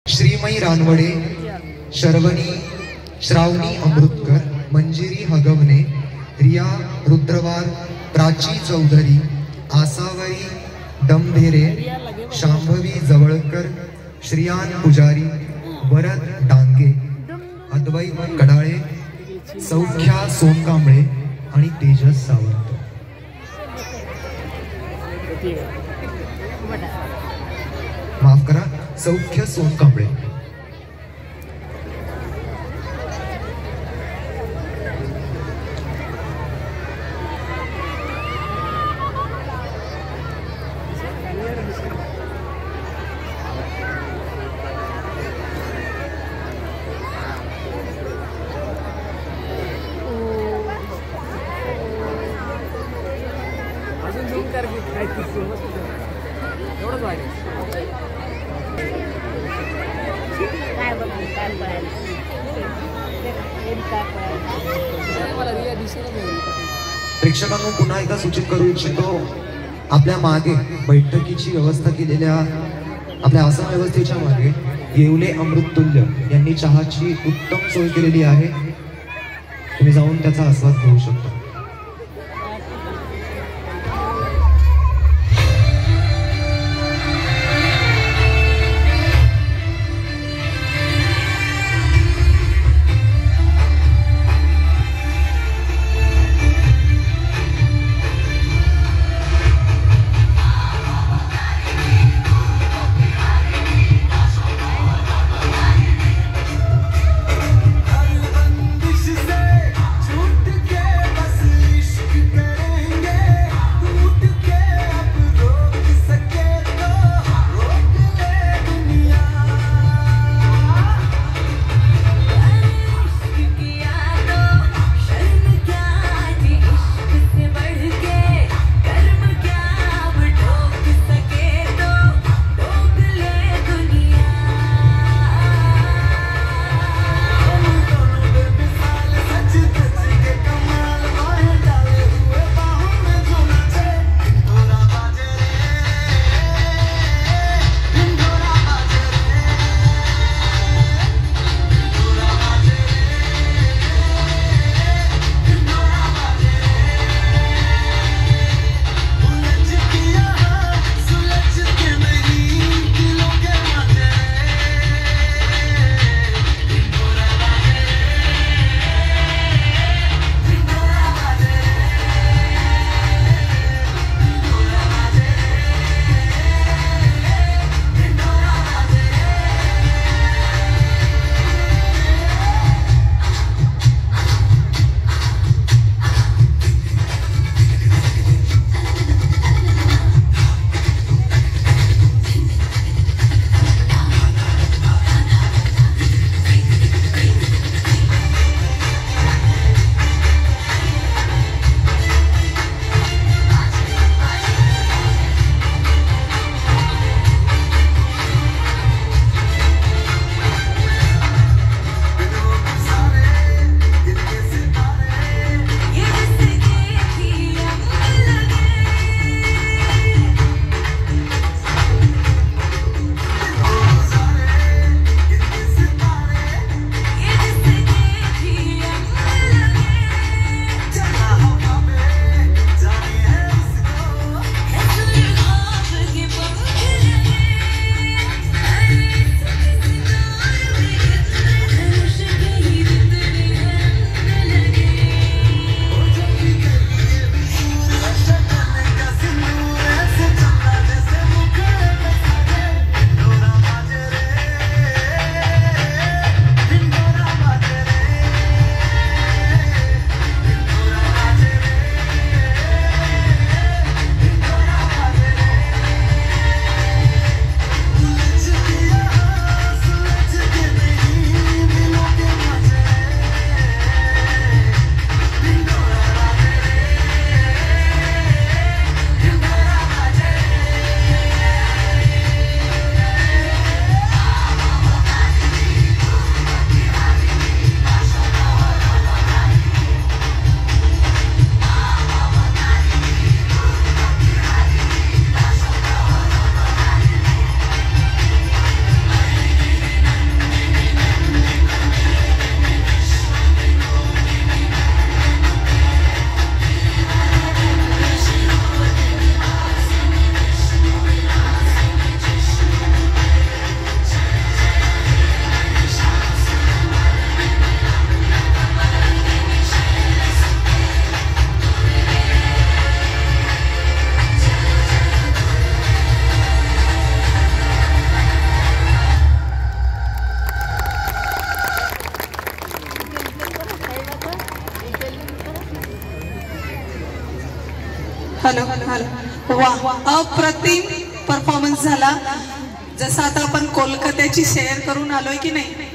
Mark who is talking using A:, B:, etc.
A: श्रीमयी रानवडे, शर्वणी श्रावणी अमृतकर, मंजिरी हगवणे, रिया रुद्रवार, प्राची चौधरी, आसावरी दमधेरे, शांभवी जवळकर, श्रियान पुजारी, वरद डांगे, अद्वैत कडाळे, सौख्या सोनकांबळे आणि तेजस सावंत। माफ करा, सौख्य सोनकांबळे। प्रेक्षकांना पुन्हा एकदा सूचित करू इच्छितो, आपल्या मागे बैठकीची व्यवस्था केलेल्या आपल्या आसन व्यवस्थेच्या मागे येवले अमृततुल्य यांनी चहाची उत्तम सोय केलेली आहे। तुम्ही जाऊन त्याचा आस्वाद घेऊ शकता।
B: बंदिश से छूट के हॅलो हॅलो वा अप्रतिम परफॉर्मन्स झाला. जसं आता आपण कोलकात्याची शेअर करून आलोय की नाही